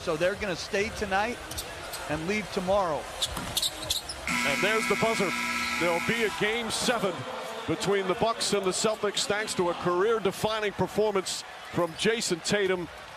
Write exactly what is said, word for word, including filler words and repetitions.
So they're going to stay tonight and leave tomorrow. And there's the buzzer. There'll be a game seven between the Bucks and the Celtics thanks to a career-defining performance from Jason Tatum.